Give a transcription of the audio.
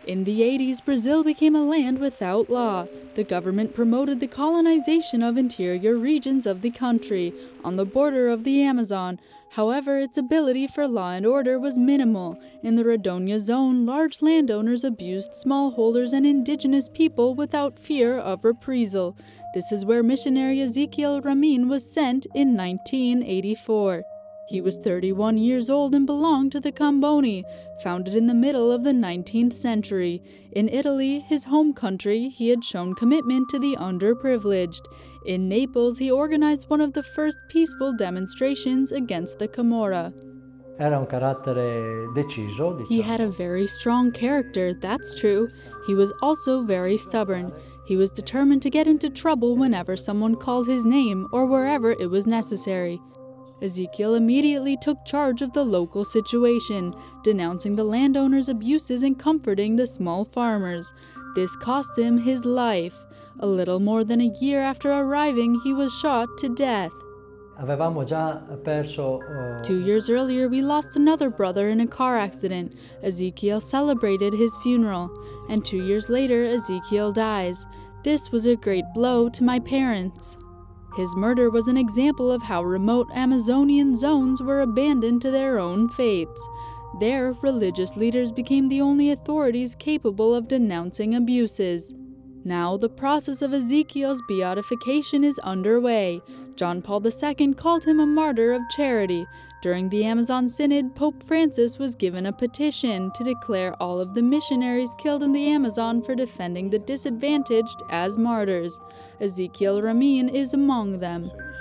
In the 80s, Brazil became a land without law. The government promoted the colonization of interior regions of the country, on the border of the Amazon. However, its ability for law and order was minimal. In the Rondônia zone, large landowners abused smallholders and indigenous people without fear of reprisal. This is where missionary Ezequiel Ramin was sent in 1984. He was 31 years old and belonged to the Camboni, founded in the middle of the 19th century. In Italy, his home country, he had shown commitment to the underprivileged. In Naples, he organized one of the first peaceful demonstrations against the Camorra. Era un carattere deciso, He had a very strong character, that's true. He was also very stubborn. He was determined to get into trouble whenever someone called his name or wherever it was necessary. Ezequiel immediately took charge of the local situation, denouncing the landowners' abuses and comforting the small farmers. This cost him his life. A little more than a year after arriving, he was shot to death. Avevamo già perso. 2 years earlier, we lost another brother in a car accident. Ezequiel celebrated his funeral, and 2 years later, Ezequiel dies. This was a great blow to my parents. His murder was an example of how remote Amazonian zones were abandoned to their own fates. There, religious leaders became the only authorities capable of denouncing abuses. Now, the process of Ezequiel's beatification is underway. John Paul II called him a martyr of charity. During the Amazon Synod, Pope Francis was given a petition to declare all of the missionaries killed in the Amazon for defending the disadvantaged as martyrs. Ezequiel Ramin is among them.